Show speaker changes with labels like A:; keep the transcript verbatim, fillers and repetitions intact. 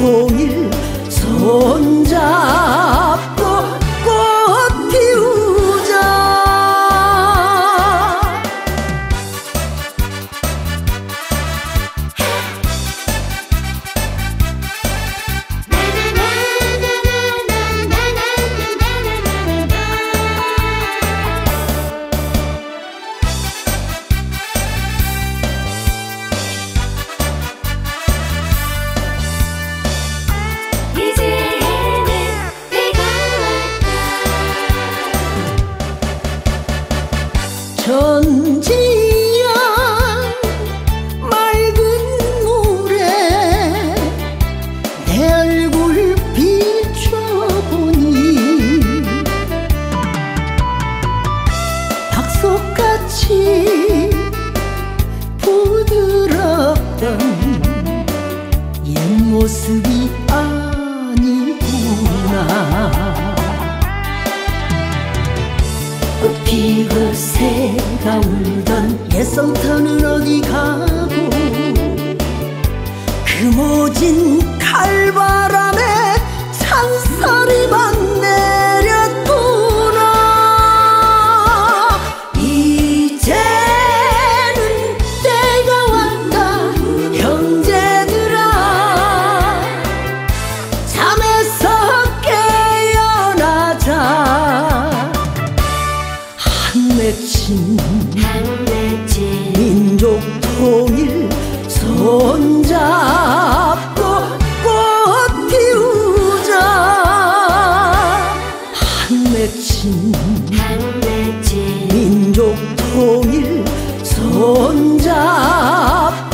A: 통일 손잡고 꽃 피우자. 천지야 맑은 물에 내 얼굴 비춰보니 닭속같이 부드럽던 옛 모습이 아니구나. 꽃 피고 새가 울던 옛성터는 어디 가고 그 모진 칼바람에 잔소리만 내렸구나. 이제는 때가 왔다 형제들아, 잠에서 깨어나자. 한맺힌 민족 통일 손잡고 꽃 피우자. 한맺힌 민족 통일 손잡고